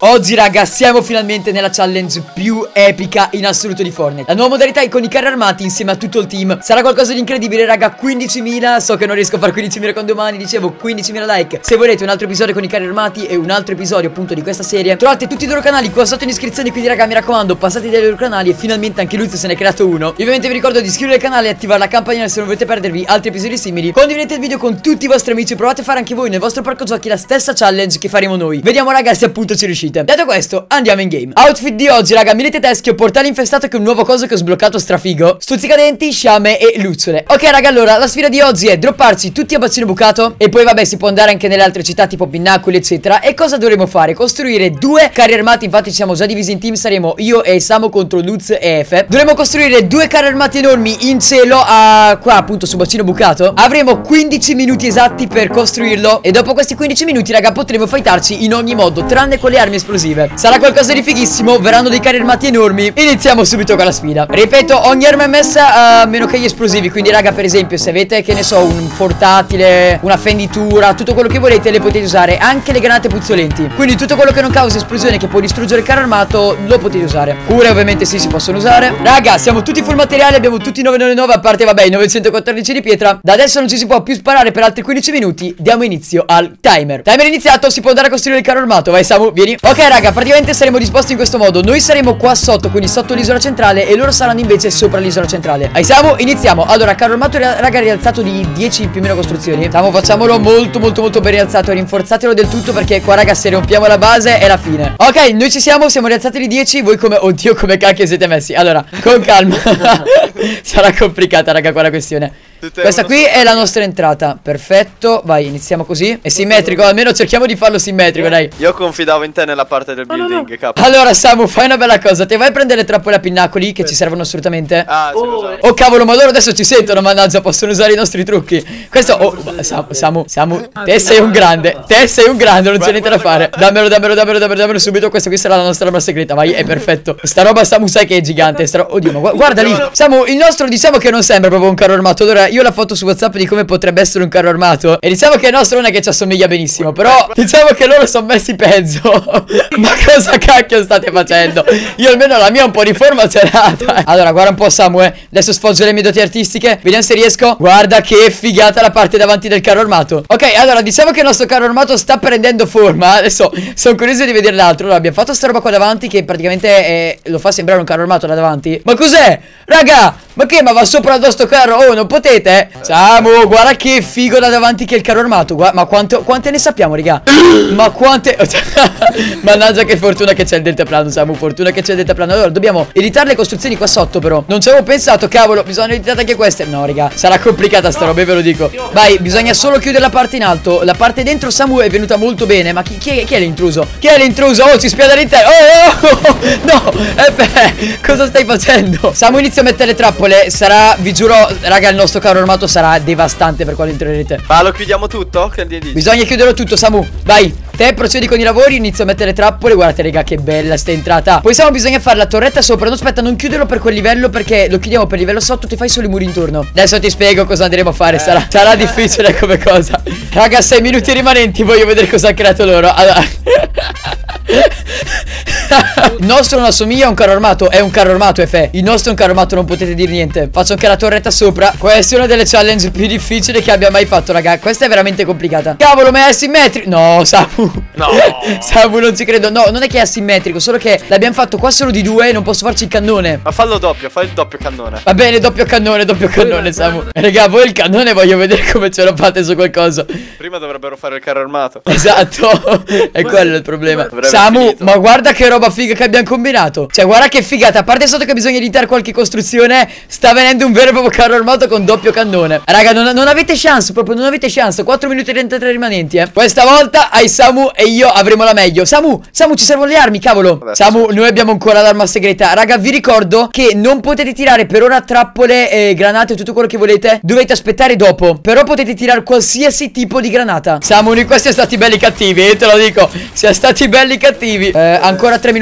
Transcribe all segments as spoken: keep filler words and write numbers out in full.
Oggi raga siamo finalmente nella challenge più epica in assoluto di Fortnite. La nuova modalità con i carri armati insieme a tutto il team sarà qualcosa di incredibile raga. Quindicimila, so che non riesco a fare quindicimila con domani, dicevo quindicimila like. Se volete un altro episodio con i carri armati e un altro episodio appunto di questa serie, trovate tutti i loro canali qua sotto in descrizione. Quindi raga mi raccomando, passate dai loro canali e finalmente anche Luz se ne è creato uno. Io ovviamente vi ricordo di iscrivervi al canale e attivare la campanella se non volete perdervi altri episodi simili. Condividete il video con tutti i vostri amici, provate a fare anche voi nel vostro parco giochi la stessa challenge che faremo noi. Vediamo raga se appunto ci riuscite. Detto questo andiamo in game. Outfit di oggi raga, milite teschio, portale infestato, che è un nuovo coso che ho sbloccato strafigo, stuzzicadenti, sciame e lucciole. Ok raga, allora la sfida di oggi è dropparci tutti a bacino bucato. E poi vabbè si può andare anche nelle altre città tipo Pinnacoli eccetera. E cosa dovremo fare? Costruire due carri armati. Infatti ci siamo già divisi in team, saremo io e Samu contro Luz e Efe. Dovremo costruire due carri armati enormi in cielo a... qua appunto su bacino bucato. Avremo quindici minuti esatti per costruirlo. E dopo questi quindici minuti raga potremo fightarci in ogni modo tranne con le armi esplosive. Sarà qualcosa di fighissimo, verranno dei carri armati enormi. Iniziamo subito con la sfida. Ripeto, ogni arma è messa a meno che gli esplosivi. Quindi raga, per esempio, se avete, che ne so, un portatile, una fenditura, tutto quello che volete le potete usare. Anche le granate puzzolenti. Quindi tutto quello che non causa esplosione, che può distruggere il carro armato, lo potete usare. Cure ovviamente sì, si possono usare. Raga, siamo tutti full materiali, abbiamo tutti nove nove nove, a parte vabbè i novecentoquattordici di pietra. Da adesso non ci si può più sparare per altri quindici minuti. Diamo inizio al timer. Timer iniziato, si può andare a costruire il carro armato. Vai Samu, vieni. Ok raga, praticamente saremo disposti in questo modo. Noi saremo qua sotto, quindi sotto l'isola centrale, e loro saranno invece sopra l'isola centrale. Ai Samu, iniziamo. Allora, carro armato raga rialzato di dieci più o meno costruzioni. Samu, facciamolo molto molto molto ben rialzato. Rinforzatelo del tutto perché qua raga se rompiamo la base è la fine. Ok, noi ci siamo, siamo rialzati di dieci. Voi come... oddio come cacchio siete messi. Allora, con calma. Sarà complicata raga qua la questione. Questa qui è la nostra entrata. Perfetto, vai, iniziamo così. È simmetrico, almeno cerchiamo di farlo simmetrico, dai. Io confidavo in te nella parte del building, capo. Allora Samu, fai una bella cosa. Te vai a prendere le trappole a Pinnacoli che ci servono assolutamente. Ah, sì, lo so. Oh cavolo, ma loro adesso ci sentono, mannaggia, possono usare i nostri trucchi. Questo, oh, Samu, Samu, Samu, te sei un grande. Te sei un grande, non c'è niente da fare. Dammelo, dammelo, dammelo, dammelo, dammelo subito. Questa qui sarà la nostra arma segreta, vai, è perfetto. Sta roba Samu sai che è gigante. Sta oddio, ma gu guarda lì. Samu, il nostro diciamo che non sembra proprio un carro armato. Allora io la foto su WhatsApp di come potrebbe essere un carro armato. E diciamo che il nostro non è che ci assomiglia benissimo, però diciamo che loro sono messi peggio. Ma cosa cacchio state facendo? Io almeno la mia un po' di forma ce l'ha. Allora guarda un po' Samu, eh. Adesso sfoggio le mie doti artistiche. Vediamo se riesco. Guarda che figata la parte davanti del carro armato. Ok, allora diciamo che il nostro carro armato sta prendendo forma. Adesso sono curioso di vedere l'altro. Allora abbiamo fatto sta roba qua davanti che praticamente è... lo fa sembrare un carro armato là davanti. Ma cos'è? Raga, ma che? Ma va sopra addosso sto carro? Oh, non potete? Samu, guarda che figo da davanti che è il carro armato. Guarda, ma quanto, quante ne sappiamo, raga? Ma quante... mannaggia che fortuna che c'è il deltaplano, Samu. Fortuna che c'è il deltaplano. Allora, dobbiamo editare le costruzioni qua sotto, però. Non ci avevo pensato, cavolo. Bisogna editare anche queste. No, raga, sarà complicata sta roba, ve lo dico. Vai, bisogna solo chiudere la parte in alto. La parte dentro, Samu, è venuta molto bene. Ma chi, chi è, chi è l'intruso? Chi è l'intruso? Oh, ci spiada all'interno. Oh, oh, oh, no, Efe, cosa stai facendo? Samu, inizia a mettere le trappole. Sarà, vi giuro, raga, il nostro carro armato sarà devastante per quando entrerete. Ma lo chiudiamo tutto? Che dici? Bisogna chiuderlo tutto, Samu. Vai, te procedi con i lavori, inizia a mettere trappole. Guardate, raga, che bella sta entrata. Poi Samu, bisogna fare la torretta sopra. No, aspetta, non chiuderlo per quel livello perché lo chiudiamo per livello sotto. Ti fai solo i muri intorno. Adesso ti spiego cosa andremo a fare. eh. Sarà, sarà difficile come cosa. Raga, sei minuti rimanenti. Voglio vedere cosa ha creato loro. Allora il nostro non assomiglia a un carro armato. È un carro armato, Efe. Il nostro è un carro armato, non potete dire niente. Faccio anche la torretta sopra. Questa è una delle challenge più difficili che abbia mai fatto, raga. Questa è veramente complicata. Cavolo, ma è asimmetrico. No, Samu. No. Samu, non ci credo. No, non è che è asimmetrico, solo che l'abbiamo fatto qua solo di due e non posso farci il cannone. Ma fallo doppio, fai il doppio cannone. Va bene, doppio cannone, doppio cannone, Samu. Raga, voi il cannone voglio vedere come ce lo fate su qualcosa. Prima dovrebbero fare il carro armato. Esatto. È quello il problema. Dovrebbe Samu, finito. ma guarda che roba figa che abbiamo combinato. Cioè guarda che figata. A parte sotto che bisogna editare qualche costruzione, sta venendo un vero e proprio carro armato con doppio cannone. Raga, non, non avete chance, proprio non avete chance. Quattro minuti e trentatré rimanenti, eh. Questa volta ai Samu e io avremo la meglio. Samu, Samu, ci servono le armi, cavolo. Vabbè, Samu, noi abbiamo ancora l'arma segreta. Raga, vi ricordo che non potete tirare per ora trappole, eh, granate, tutto quello che volete. Dovete aspettare dopo. Però potete tirare qualsiasi tipo di granata. Samu, noi qua siamo stati belli cattivi, eh, te lo dico. Siamo stati belli cattivi. Eh, ancora tre minuti e venticinque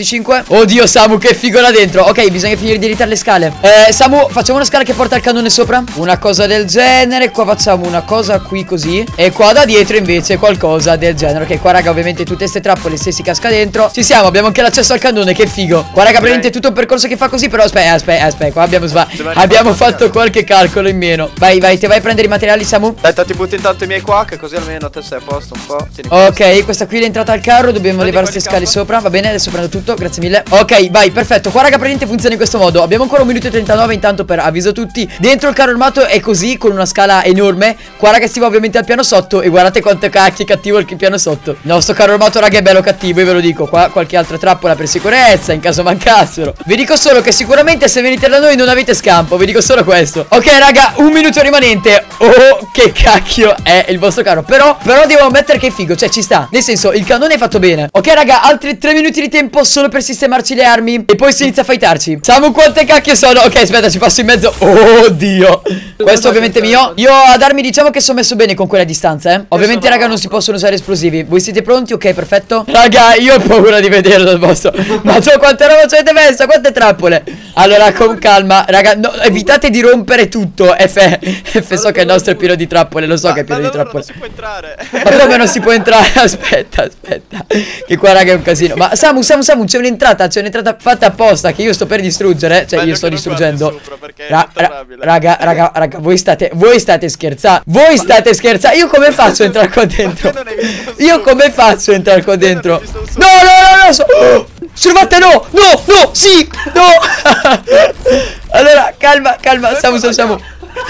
venticinque. Oddio Samu, che figo là dentro. Ok, bisogna finire di editare le scale. Eh, Samu, facciamo una scala che porta il cannone sopra. Una cosa del genere. Qua facciamo una cosa qui così. E qua da dietro invece qualcosa del genere. Ok, qua raga, ovviamente tutte queste trappole, se si casca dentro. Ci siamo, abbiamo anche l'accesso al cannone, che figo. Qua raga, praticamente è tutto un percorso che fa così. Però aspetta, aspetta, aspetta, qua abbiamo sbagliato. Abbiamo fatto qualche calcolo in meno. Vai, vai, te vai a prendere i materiali, Samu. Dai, ti butti intanto i miei qua, che così almeno te sei a posto un po'. Tieni Ok, questo. questa qui è l'entrata al carro. Dobbiamo levare queste scale sopra. Va bene, adesso prendo tutto, grazie mille. Ok, vai, perfetto. Qua raga, praticamente funziona in questo modo. Abbiamo ancora un minuto e trentanove. Intanto, per avviso tutti, dentro il carro armato è così, con una scala enorme. Qua raga, si va ovviamente al piano sotto. E guardate quanto cacchio è cattivo il piano sotto. Il nostro carro armato raga è bello cattivo, io ve lo dico. Qua qualche altra trappola per sicurezza, in caso mancassero. Vi dico solo che sicuramente se venite da noi non avete scampo. Vi dico solo questo. Ok raga, un minuto rimanente. Oh, che cacchio è il vostro carro. Però, però devo ammettere che è figo, cioè ci sta. Nel senso, il cannone è fatto bene. Ok raga, altri tre minuti di tempo solo per sistemarci le armi. E poi si inizia a fightarci. Samu, quante cacchio sono? Ok, aspetta, ci passo in mezzo. Oh dio. Questo ovviamente è mio. Io ad armi diciamo che sono messo bene con quella distanza, eh. Ovviamente raga non si possono usare esplosivi. Voi siete pronti? Ok, perfetto. Raga, io ho paura di vederlo il vostro. Ma tu quante roba ci avete messo? Quante trappole? Allora, con calma. Raga, no, evitate di rompere tutto. F, F so che il nostro è pieno di trappole. Lo so ma, che è pieno ma di trappole. Non si può entrare. Ma come non si può entrare? Aspetta, aspetta. Che qua raga è un casino. Ma Samu, Samu, Samu, c'è un'entrata. C'è un'entrata fatta apposta che io sto per distruggere. Cioè io sto distruggendo. Ra ra raga, raga, raga, voi state, voi state scherzando. Voi state scherzando. Io come faccio a entrare qua dentro? Io come faccio a entrare qua dentro? No, no, no, no. So oh, Survate, no, no, no, sì, no. Allora, calma, calma, Samu, Samu, Samu.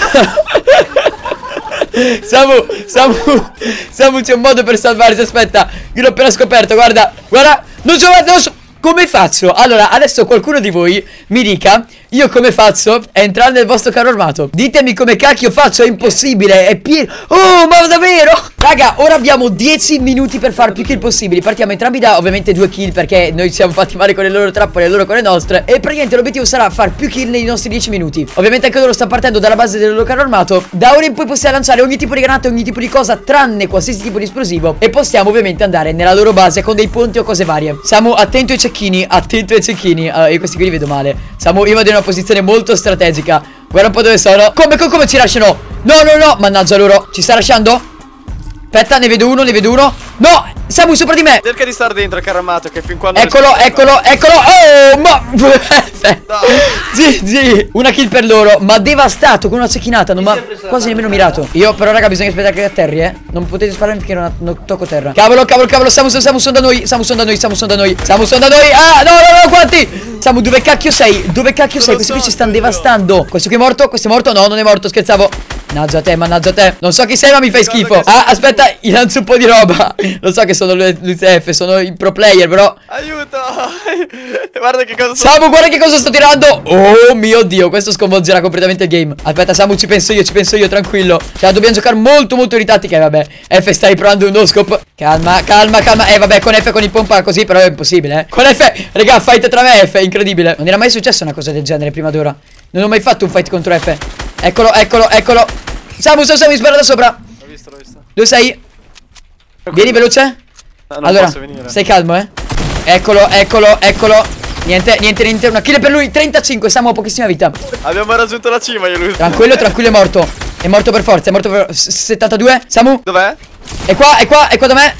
Samu, Samu, Samu, c'è un modo per salvarsi, aspetta. Io l'ho appena scoperto, guarda, guarda. Non so, non so. Come faccio? Allora, adesso qualcuno di voi mi dica io come faccio a entrare nel vostro carro armato. Ditemi come cacchio faccio, è impossibile, è pieno. Oh, ma davvero? Raga, ora abbiamo dieci minuti per fare più kill possibili. Partiamo entrambi da ovviamente due kill, perché noi ci siamo fatti male con le loro trappole e loro con le nostre. E praticamente l'obiettivo sarà far più kill nei nostri dieci minuti. Ovviamente anche loro stanno partendo dalla base del loro carro armato. Da ora in poi possiamo lanciare ogni tipo di granata, ogni tipo di cosa, tranne qualsiasi tipo di esplosivo. E possiamo ovviamente andare nella loro base con dei ponti o cose varie. Samu, attento ai cecchini, attento ai cecchini. Allora, io questi qui li vedo male. Samu, io vado in una posizione molto strategica. Guarda un po' dove sono. Come, come, come ci lasciano? No, no, no, mannaggia loro. Ci sta lasciando? Aspetta, ne vedo uno, ne vedo uno. No, Samu sopra di me. Cerca di stare dentro il carro armato, che fin quando Eccolo, eccolo, eccolo. Oh, ma Sì, sì. Una kill per loro. Ma devastato con una cecchinata. Non mi ha quasi nemmeno mirato. Io però raga bisogna aspettare che atterri, eh. Non potete spararmi finché non, non tocco terra. Cavolo, cavolo, cavolo. Samu, Samu sono da noi. Samu sono da noi, Samu sono da noi. Samu sono da noi. Ah, no, no, no, quanti? Samu, dove cacchio sei? Dove cacchio sei? Questi qui ci stanno devastando. Questo qui è morto? Questo è morto? No, non è morto, scherzavo. Mannaggia te, mannaggia te. Non so chi sei ma mi fai schifo. Ah, aspetta, gli lancio un po' di roba. Lo so che sono l'U Z F, sono il pro player, però. Aiuto. Guarda che cosa sto... Samu, guarda che cosa sto tirando. Oh mio Dio, questo sconvolgerà completamente il game. Aspetta Samu, ci penso io, ci penso io, tranquillo. Cioè dobbiamo giocare molto molto di tattica. E vabbè, F stai provando un no scope. Calma, calma, calma. Eh vabbè, con F con il pompa così però è impossibile, eh. Con F, raga, fight tra me e F, è incredibile. Non era mai successa una cosa del genere prima d'ora. Non ho mai fatto un fight contro F. Eccolo, eccolo, eccolo. Samu, Samu, Samu, mi spara da sopra. L'ho visto, l'ho visto. Dove sei? Vieni veloce. No, non allora, posso venire. stai calmo, eh. Eccolo, eccolo, eccolo. Niente, niente, niente. Una kill per lui. trentacinque, Samu ha pochissima vita. Abbiamo raggiunto la cima io e lui. Tranquillo, tranquillo, è morto. È morto per forza, è morto per settantadue. Samu. Dov'è? È qua, è qua, è qua da me.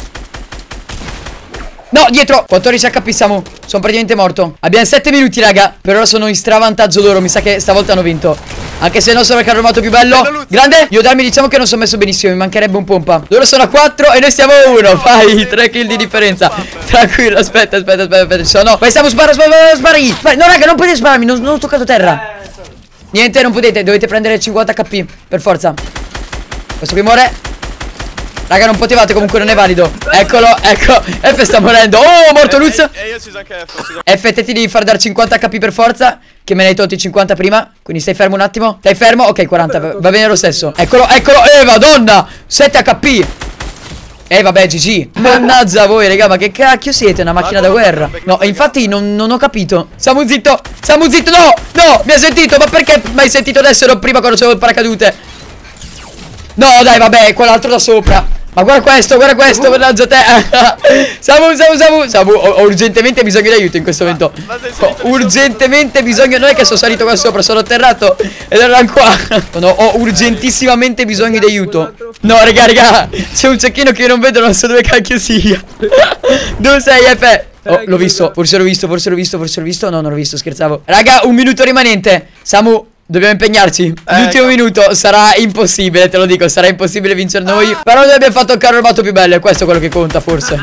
No, dietro. quattordici H P Samu. Sono praticamente morto. Abbiamo sette minuti raga. Per ora sono in stravantaggio loro. Mi sa che stavolta hanno vinto. Anche se non sono il carro armato più bello. Grande. Io darmi diciamo che non sono messo benissimo. Mi mancherebbe un pompa. Loro sono a quattro e noi siamo a uno. Fai tre kill di differenza. Tranquillo, aspetta, aspetta, aspetta, aspetta. Ci sono. Vai Samu, spara, spara, spara, spara. No raga, non potete spararmi. Non, non ho toccato terra. Niente, non potete. Dovete prendere cinquanta H P. Per forza. Questo qui muore. Raga, non potevate, comunque non è valido. Eccolo, ecco. F sta morendo. Oh, morto Luz. E io ci sono anche F. F, te ti devi far dare cinquanta H P per forza. Che me ne hai tolti cinquanta prima. Quindi stai fermo un attimo. Stai fermo. Ok, quaranta. Va bene lo stesso. Eccolo, eccolo. Eh, madonna. sette H P. Eh, vabbè, G G. Mannaggia voi, raga. Ma che cacchio siete? Una macchina da guerra. No, infatti non, non ho capito. Samu zitto. Samu zitto. No, no. Mi hai sentito. Ma perché mi hai sentito adesso? Non prima quando c'avevo il paracadute. No, dai, vabbè. Quell'altro da sopra. Ma guarda questo, guarda questo, mannaggia te. Samu, Samu, Samu, Samu, ho, ho urgentemente bisogno di aiuto in questo momento. Ma sei salito Ho urgentemente bisogno. Non è che sono salito qua sopra, sono atterrato ed ero qua. No, ho urgentissimamente bisogno di aiuto. No, raga, raga, c'è un cecchino che io non vedo, non so dove cacchio sia. Dove sei, F? Oh, l'ho visto, forse l'ho visto, forse l'ho visto, forse l'ho visto. No, non l'ho visto, scherzavo. Raga, un minuto rimanente. Samu, dobbiamo impegnarci. L'ultimo no. minuto sarà impossibile, te lo dico, sarà impossibile vincere noi. Però noi abbiamo fatto il carro armato più bello, e questo è quello che conta, forse.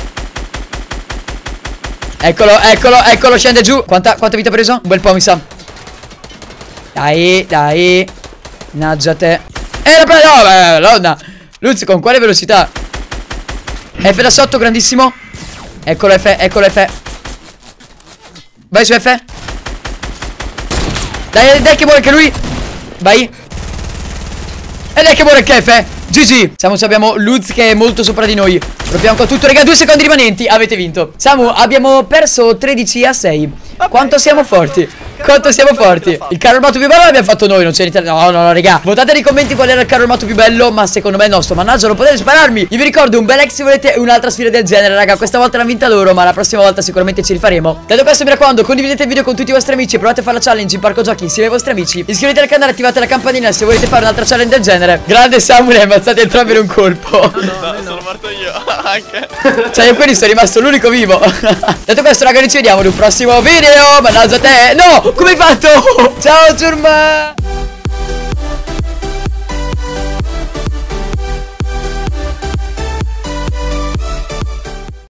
Eccolo, eccolo, eccolo, scende giù. Quanta, quanta vita ha preso? Un bel po', mi sa. Dai, dai. Naggia te. Eh, la prendo, no, beh, Lonna. Luz, con quale velocità? F da sotto, grandissimo. Eccolo F, eccolo F. Vai su F. Dai, dai che muore anche lui. Vai. E dai che muore anche F. G G. Samu, abbiamo Luz che è molto sopra di noi. Proviamo con tutto, raga, due secondi rimanenti. Avete vinto. Samu, abbiamo perso tredici a sei. Vabbè, Quanto siamo forti? Quanto siamo forti? Il carro armato più bello l'abbiamo fatto noi, non c'è niente. No, no, no, raga. Votate nei commenti qual era il carro armato più bello. Ma secondo me è il nostro. Mannaggia, non potete spararmi. Io vi ricordo un bel like se volete un'altra sfida del genere, raga. Questa volta l'hanno vinta loro, ma la prossima volta sicuramente ci rifaremo. Detto questo, mi raccomando, condividete il video con tutti i vostri amici. Provate a fare la challenge in parco giochi insieme ai vostri amici. Iscrivetevi al canale, attivate la campanella se volete fare un'altra challenge del genere. Grande Samu, ne hai ammazzati entrambi in un colpo. No, no, sono morto io. Anche. Cioè, io quindi sono rimasto l'unico vivo. Detto questo, raga, noi ci vediamo in un prossimo video. Mannaggia te. No, come hai fatto? Ciao, ciurma.